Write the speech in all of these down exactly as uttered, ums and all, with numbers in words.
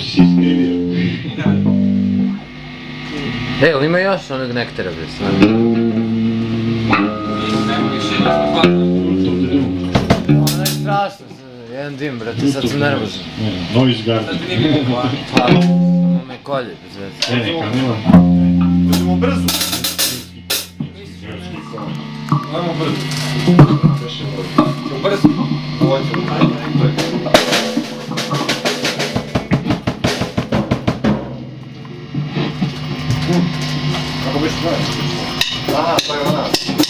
si se iskrivio. E, ili ima još onog nektara, bre, stvarno? Nema više, da smo hvatili. Ono je strašno, jedan dim, brate, sad sam nervozan. Noise Garden. Sad ti nije bilo hvala. Pa, ono me kolje, bez veze. E, neka, nema. Uzimo brzo. Ajmo brzo. Ćemo brzo. Hoćemo. Kako biš znaš? Aha, to je ona.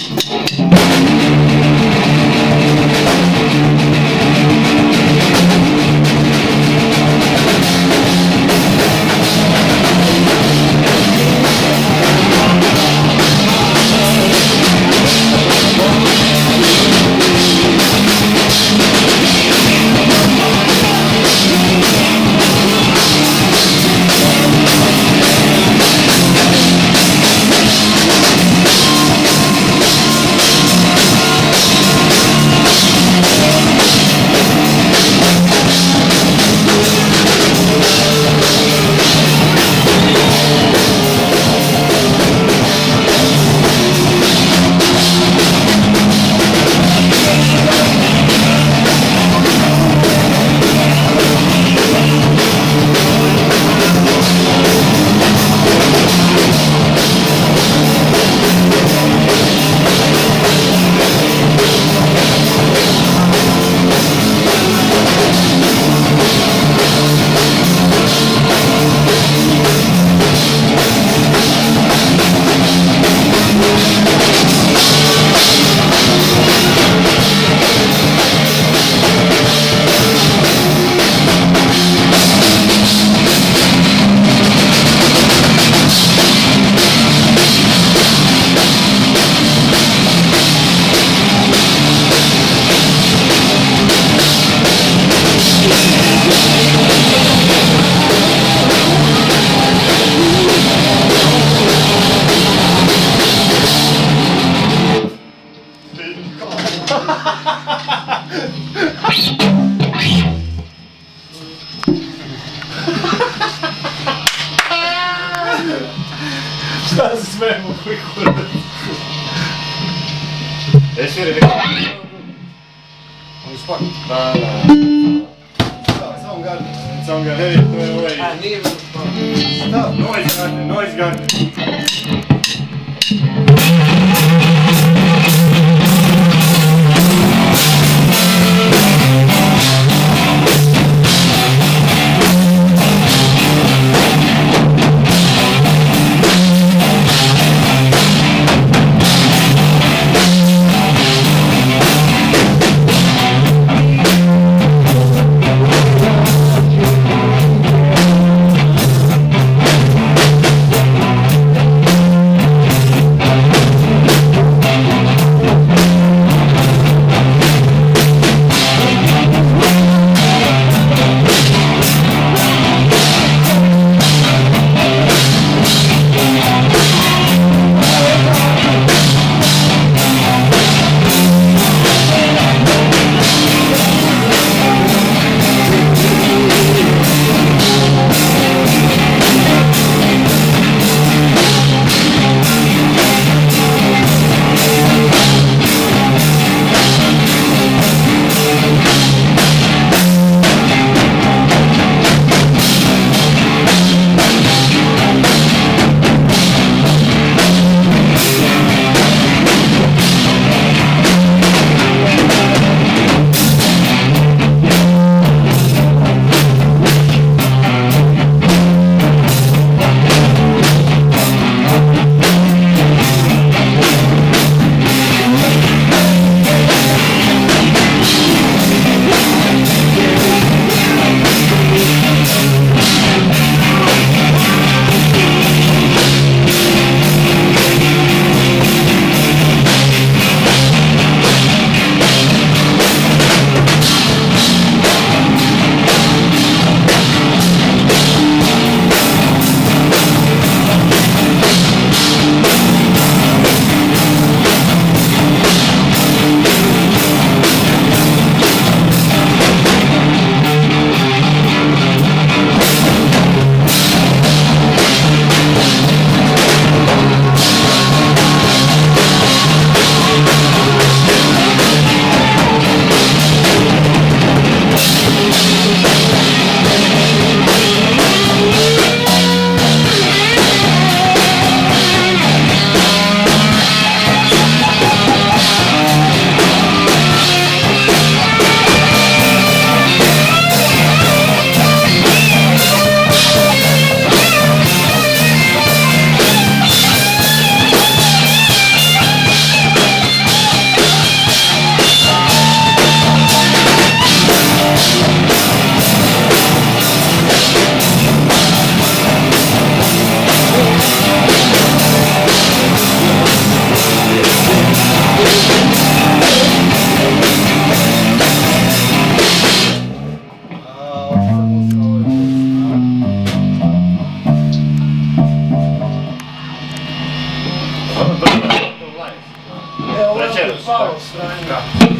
Šta se smijemo, koji kurac? E, sviri, neko. On je sport. Da, da. Soundgarden. Soundgarden, to je ovaj... A, nije bilo sport. Da. Noise Garden, Noise Garden. Thank Pao, stranje.